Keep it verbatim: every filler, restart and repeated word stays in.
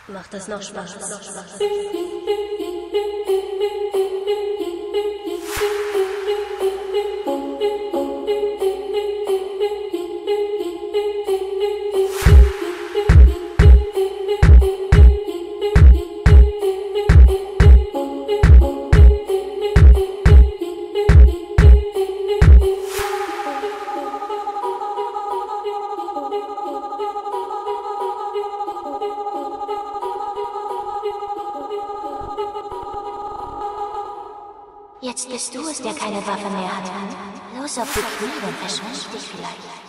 Macht das noch Spaß? Jetzt bist du es, der keine Waffe mehr hat. Los auf die Knie, dann verschwinde ich dich vielleicht.